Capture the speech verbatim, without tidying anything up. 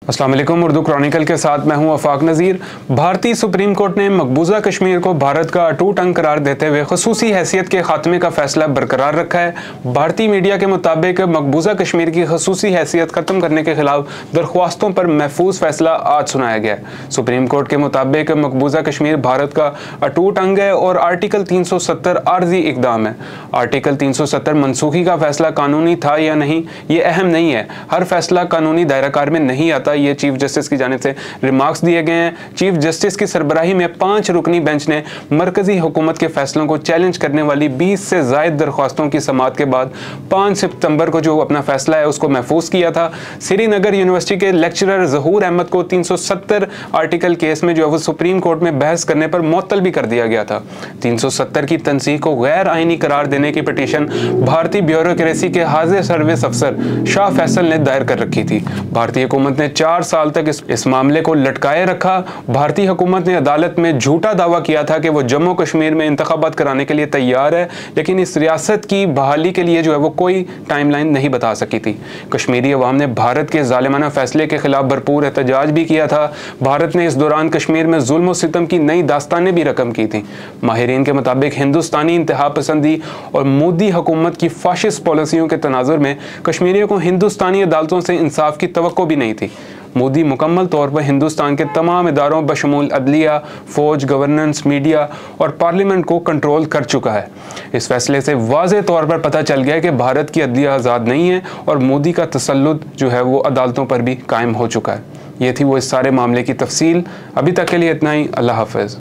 अस्सलाम वालेकुम। उर्दू क्रॉनिकल के साथ मैं हूं आफाक नज़ीर। भारतीय सुप्रीम कोर्ट ने मकबूजा कश्मीर को भारत का अटूट अंग करार देते हुए खसूसी हैसियत के खात्मे का फैसला बरकरार रखा है। भारतीय मीडिया के मुताबिक मकबूजा कश्मीर की खसूसी हैसियत खत्म करने के खिलाफ दरख्वास्तों पर महफूज फैसला आज सुनाया गया। सुप्रीम कोर्ट के मुताबिक मकबूजा कश्मीर भारत का अटूट अंग है और आर्टिकल तीन सौ सत्तर आर्जी इकदाम है। आर्टिकल तीन सौ सत्तर मनसूखी का फैसला कानूनी था या नहीं ये अहम नहीं है। हर फैसला कानूनी दायराकार में नहीं आता। ये चीफ जस्टिस की जानिब से रिमार्क्स दिए गए हैं। चीफ जस्टिस की सरबराही में पांच रुकनी बेंच ने मरकजी हुकूमत के फैसलों को चैलेंज करने वाली बीस से जायद दरख्वास्तों की समाअत के बाद पाँच सितंबर को जो अपना फैसला है उसको महफूज किया था। श्रीनगर यूनिवर्सिटी के लेक्चरर ज़हूर अहमद को तीन सौ सत्तर आर्टिकल केस में जो है वो सुप्रीम कोर्ट में बहस करने पर मुअत्तल भी कर दिया गया था। तीन सौ सत्तर की तनसीह को गैर आइनी करार देने की पिटीशन भारतीय ब्यूरोक्रेसी के हाजिर सर्विस अफसर शाह फैसल ने दायर कर रखी थी। भारतीय हुकूमत ने चार साल तक इस, इस मामले को लटकाए रखा। भारतीय हुकूमत ने अदालत में झूठा दावा किया था कि वो जम्मू कश्मीर में इंतखाबात कराने के लिए तैयार है, लेकिन इस रियासत की बहाली के लिए जो है वो कोई टाइमलाइन नहीं बता सकी थी। कश्मीरी अवाम ने भारत के जालिमाना फैसले के खिलाफ भरपूर एहतजाज भी किया था। भारत ने इस दौरान कश्मीर में जुल्म और सितम की नई दास्तानें भी रकम की थी। माहिरीन के मुताबिक हिंदुस्तानी इंतहा पसंदी और मोदी हुकूमत की फाशिस्ट पॉलिसियों के तनाजुर में कश्मीरियों को हिंदुस्तानी अदालतों से इंसाफ की तवक्को भी नहीं थी। मोदी मुकम्मल तौर पर हिंदुस्तान के तमाम इदारों बशमूल अदलिया, फौज, गवर्नेंस, मीडिया और पार्लियामेंट को कंट्रोल कर चुका है। इस फैसले से वाज़े तौर पर पता चल गया कि भारत की अदलिया आज़ाद नहीं है और मोदी का तसल्लुत जो है वो अदालतों पर भी कायम हो चुका है। ये थी वो इस सारे मामले की तफसील। अभी तक के लिए इतना ही। अल्लाह हाफ़िज़।